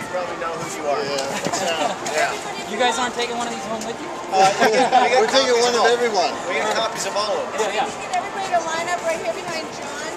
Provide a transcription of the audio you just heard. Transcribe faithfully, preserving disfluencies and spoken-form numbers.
probably know who you are. Yeah. So, yeah. You guys aren't taking one of these home with you? Uh, we got, we got We're taking one of everyone. We got copies of all of them. Yeah, yeah. Can you get everybody to line up right here behind John?